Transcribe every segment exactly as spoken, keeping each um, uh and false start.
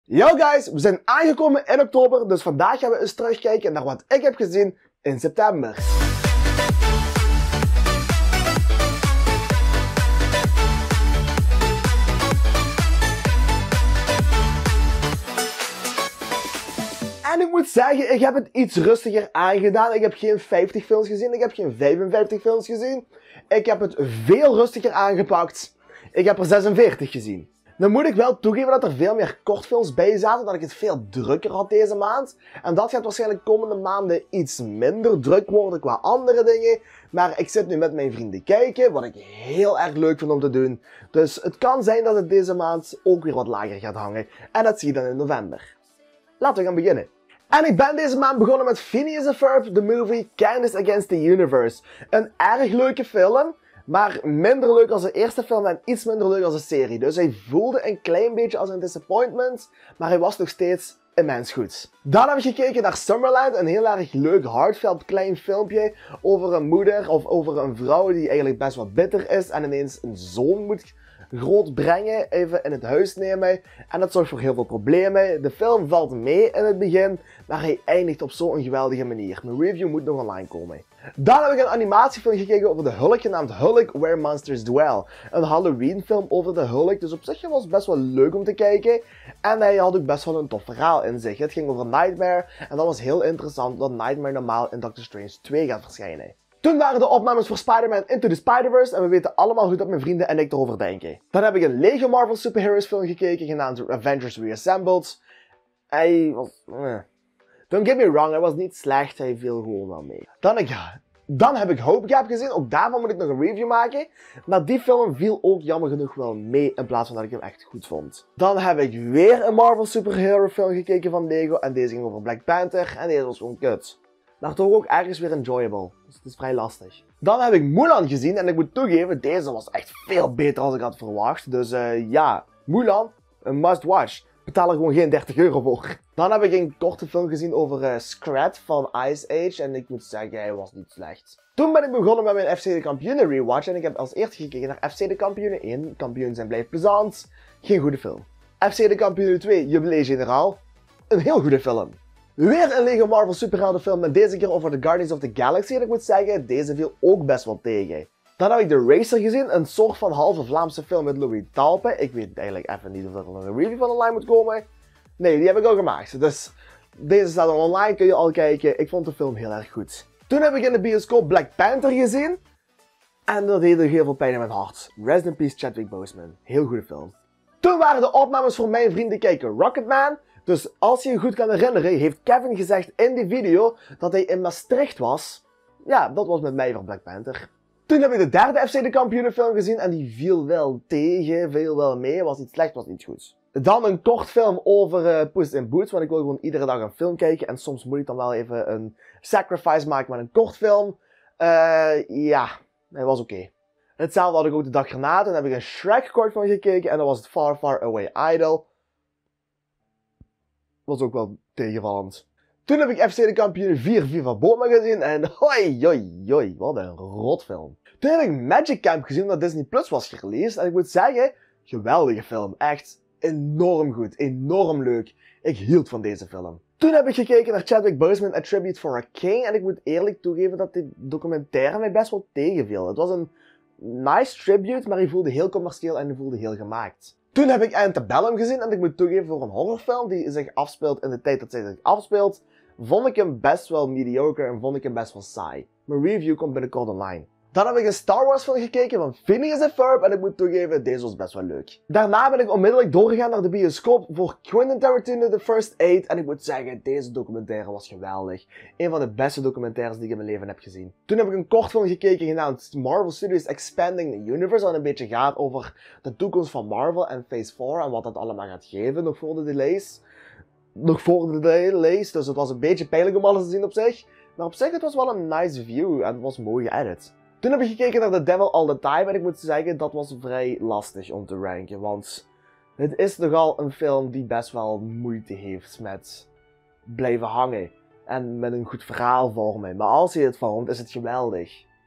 Yo guys, we zijn aangekomen in oktober, dus vandaag gaan we eens terugkijken naar wat ik heb gezien in september. En ik moet zeggen, ik heb het iets rustiger aangedaan. Ik heb geen vijftig films gezien, ik heb geen vijfenvijftig films gezien. Ik heb het veel rustiger aangepakt. Ik heb er zesenveertig gezien. Dan moet ik wel toegeven dat er veel meer kortfilms bij zaten, dat ik het veel drukker had deze maand. En dat gaat waarschijnlijk komende maanden iets minder druk worden qua andere dingen. Maar ik zit nu met mijn vrienden kijken, wat ik heel erg leuk vind om te doen. Dus het kan zijn dat het deze maand ook weer wat lager gaat hangen. En dat zie je dan in november. Laten we gaan beginnen. En ik ben deze maand begonnen met Phineas and Ferb, the movie Candace Against the Universe. Een erg leuke film. Maar minder leuk als de eerste film en iets minder leuk als de serie. Dus hij voelde een klein beetje als een disappointment, maar hij was nog steeds immens goed. Dan heb ik gekeken naar Summerland, een heel erg leuk heartfelt klein filmpje over een moeder of over een vrouw die eigenlijk best wel bitter is en ineens een zoon moet groot brengen, even in het huis nemen. En dat zorgt voor heel veel problemen. De film valt mee in het begin, maar hij eindigt op zo'n geweldige manier. Mijn review moet nog online komen. Dan heb ik een animatiefilm gekeken over de Hulk, genaamd Hulk Where Monsters Dwell. Een Halloween film over de Hulk, dus op zich was het best wel leuk om te kijken. En hij had ook best wel een tof verhaal in zich. Het ging over Nightmare en dat was heel interessant dat Nightmare normaal in Doctor Strange twee gaat verschijnen. Toen waren de opnames voor Spider-Man Into the Spider-Verse en we weten allemaal hoe dat mijn vrienden en ik erover denken. Dan heb ik een Lego Marvel Superheroes film gekeken genaamd Avengers Reassembled. Hij was... Eh. Don't get me wrong, hij was niet slecht, hij viel gewoon wel mee. Dan, ik, dan heb ik Hope Gap gezien, ook daarvan moet ik nog een review maken. Maar die film viel ook jammer genoeg wel mee in plaats van dat ik hem echt goed vond. Dan heb ik weer een Marvel Superhero film gekeken van Lego en deze ging over Black Panther en deze was gewoon kut. Maar toch ook ergens weer enjoyable, dus het is vrij lastig. Dan heb ik Mulan gezien en ik moet toegeven, deze was echt veel beter dan ik had verwacht. Dus uh, ja, Mulan, een must watch. Betaal er gewoon geen dertig euro voor. Dan heb ik een korte film gezien over uh, Scrat van Ice Age en ik moet zeggen, hij was niet slecht. Toen ben ik begonnen met mijn F C de Kampioenen rewatch en ik heb als eerste gekeken naar F C de Kampioenen één, Kampioen zijn blijft plezant, geen goede film. F C de Kampioenen twee, Jubilee Generaal, een heel goede film. Weer een Lego Marvel superheldenfilm met deze keer over de Guardians of the Galaxy en ik moet zeggen, deze viel ook best wel tegen. Dan heb ik The Racer gezien, een soort van halve Vlaamse film met Louis Talpe. Ik weet eigenlijk even niet of er nog een review van online moet komen. Nee, die heb ik al gemaakt. Dus deze staat al online, kun je al kijken. Ik vond de film heel erg goed. Toen heb ik in de bioscoop Black Panther gezien. En dat deed er heel veel pijn in mijn hart. Rest in peace Chadwick Boseman. Heel goede film. Toen waren de opnames voor mijn vrienden kijken Rocketman. Dus als je je goed kan herinneren, heeft Kevin gezegd in die video dat hij in Maastricht was. Ja, dat was met mij voor Black Panther. Toen heb ik de derde F C de Kampioenenfilm gezien en die viel wel tegen, viel wel mee, was niet slecht, was niet goed. Dan een kort film over uh, Puss in Boots, want ik wil gewoon iedere dag een film kijken en soms moet ik dan wel even een sacrifice maken met een kort film. Uh, ja, hij was oké. Okay. Hetzelfde had ik ook de dag erna, toen heb ik een Shrek kort van gekeken en dat was het Far Far Away Idol. Was ook wel tegenvallend. Toen heb ik F C de Kampioenen vier Viva Boma gezien en hoi hoi hoi, wat een rotfilm. Toen heb ik Magic Camp gezien dat Disney Plus was gereleased en ik moet zeggen, geweldige film. Echt enorm goed, enorm leuk. Ik hield van deze film. Toen heb ik gekeken naar Chadwick Boseman, A Tribute for a King en ik moet eerlijk toegeven dat dit documentaire mij best wel tegenviel. Het was een nice tribute, maar hij voelde heel commercieel en hij voelde heel gemaakt. Toen heb ik Antebellum gezien en ik moet toegeven voor een horrorfilm die zich afspeelt in de tijd dat zij zich afspeelt, vond ik hem best wel mediocre en vond ik hem best wel saai. Mijn review komt binnenkort online. Dan heb ik een Star Wars film gekeken van Phineas and Ferb en ik moet toegeven, deze was best wel leuk. Daarna ben ik onmiddellijk doorgegaan naar de bioscoop voor Quentin Tarantino The First Aid en ik moet zeggen, deze documentaire was geweldig. Een van de beste documentaires die ik in mijn leven heb gezien. Toen heb ik een kort film gekeken genaamd Marvel Studios Expanding the Universe, wat een beetje gaat over de toekomst van Marvel en Phase vier en wat dat allemaal gaat geven nog voor de delays. Nog voor de delays, dus het was een beetje pijnlijk om alles te zien op zich. Maar op zich, het was wel een nice view en het was mooi geëdit. Toen heb ik gekeken naar The Devil All The Time en ik moet zeggen, dat was vrij lastig om te ranken. Want het is nogal een film die best wel moeite heeft met blijven hangen. En met een goed verhaal vormen. Maar als je het vormt, is het geweldig.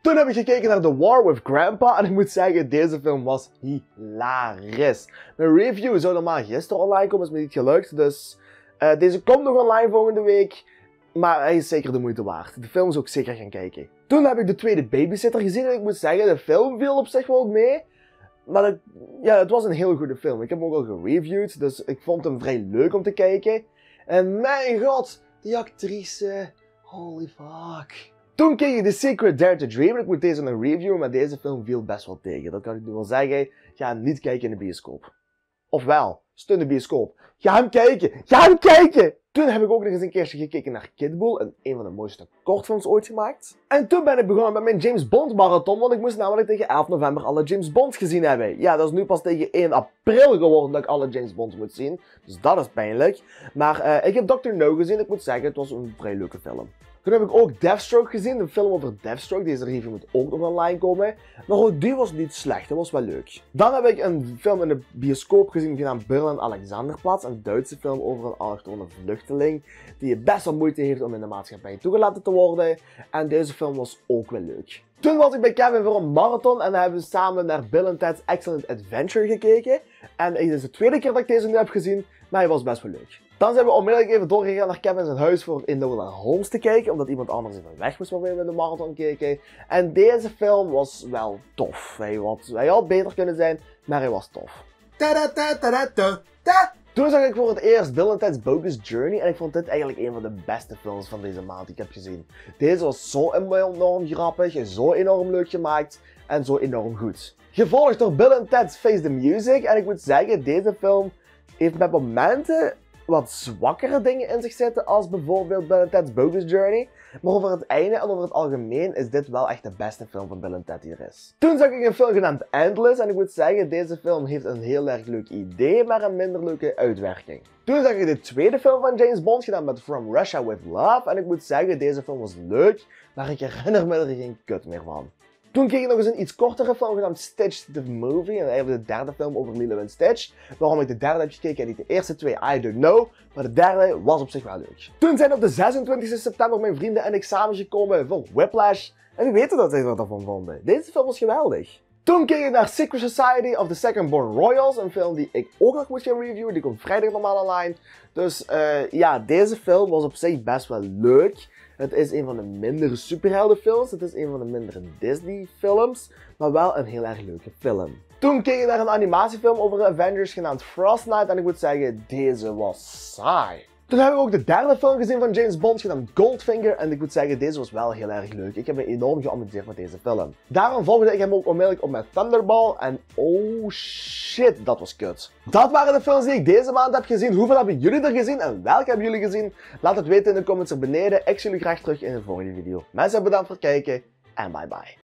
Toen heb ik gekeken naar The War with Grandpa en ik moet zeggen, deze film was hilarisch. Mijn review zou normaal gisteren online komen, is me niet gelukt, dus uh, deze komt nog online volgende week. Maar hij is zeker de moeite waard. De film is ook zeker gaan kijken. Toen heb ik de tweede Babysitter gezien en ik moet zeggen, de film viel op zich wel mee. Maar het, ja, het was een heel goede film. Ik heb hem ook al gereviewd, dus ik vond hem vrij leuk om te kijken. En mijn god, die actrice, holy fuck. Toen keek ik The Secret Dare to Dream en ik moet deze nog reviewen, maar deze film viel best wel tegen. Dat kan ik nu wel zeggen. Ga hem niet kijken in de bioscoop. Ofwel, steun de bioscoop. Ga hem kijken! Ga hem kijken! Toen heb ik ook nog eens een keertje gekeken naar Kid Bull, een, een van de mooiste kortfilms ooit gemaakt. En toen ben ik begonnen met mijn James Bond marathon, want ik moest namelijk tegen elf november alle James Bonds gezien hebben. Ja, dat is nu pas tegen één april geworden dat ik alle James Bonds moet zien. Dus dat is pijnlijk. Maar uh, ik heb doctor No gezien, ik moet zeggen, het was een vrij leuke film. Toen heb ik ook Deathstroke gezien, een film over Deathstroke. Deze review moet ook nog online komen. Maar ook die was niet slecht, dat was wel leuk. Dan heb ik een film in de bioscoop gezien genaamd Berlin Alexanderplatz. Een Duitse film over een allochtone vluchteling die best wel moeite heeft om in de maatschappij toegelaten te worden. En deze film was ook wel leuk. Toen was ik bij Kevin voor een marathon en hebben we samen naar Bill and Ted's Excellent Adventure gekeken. En het is de tweede keer dat ik deze nu heb gezien, maar hij was best wel leuk. Dan zijn we onmiddellijk even doorgegaan naar Kevin zijn huis voor Enola Holmes te kijken, omdat iemand anders even weg was waarmee we de marathon keken. En deze film was wel tof. Hij had, hij had beter kunnen zijn, maar hij was tof. Toen zag ik voor het eerst Bill and Ted's Bogus Journey en ik vond dit eigenlijk een van de beste films van deze maand die ik heb gezien. Deze was zo enorm grappig, zo enorm leuk gemaakt en zo enorm goed. Gevolgd door Bill and Ted's Face the Music en ik moet zeggen, deze film heeft met momenten wat zwakkere dingen in zich zitten als bijvoorbeeld Bill and Ted's Bogus Journey. Maar over het einde en over het algemeen is dit wel echt de beste film van Bill and Ted die er is. Toen zag ik een film genaamd Endless en ik moet zeggen, deze film heeft een heel erg leuk idee, maar een minder leuke uitwerking. Toen zag ik de tweede film van James Bond gedaan met From Russia With Love en ik moet zeggen, deze film was leuk, maar ik herinner me er geen kut meer van. Toen keek ik nog eens een iets kortere film genaamd Stitch the Movie. En eigenlijk de derde film over Lilo en Stitch. Waarom ik de derde heb gekeken en niet de eerste twee, I don't know. Maar de derde was op zich wel leuk. Toen zijn op de zesentwintigste september mijn vrienden en ik samengekomen voor Whiplash. En wie weet dat zij wat ervan vonden. Deze film was geweldig. Toen keek ik naar Secret Society of the Second Born Royals. Een film die ik ook nog moet gaan reviewen. Die komt vrijdag normaal online. Dus uh, ja, deze film was op zich best wel leuk. Het is een van de mindere superheldenfilms. Het is een van de mindere Disney films. Maar wel een heel erg leuke film. Toen keek ik naar een animatiefilm over de Avengers genaamd Frost Knight. En ik moet zeggen, deze was saai. Toen heb ik ook de derde film gezien van James Bond genaamd Goldfinger. En ik moet zeggen, deze was wel heel erg leuk. Ik heb me enorm geamuseerd met deze film. Daarom volgde ik hem ook onmiddellijk op met Thunderball. En oh shit, dat was kut. Dat waren de films die ik deze maand heb gezien. Hoeveel hebben jullie er gezien en welke hebben jullie gezien? Laat het weten in de comments er beneden. Ik zie jullie graag terug in de volgende video. Mensen, bedankt voor het kijken en bye bye.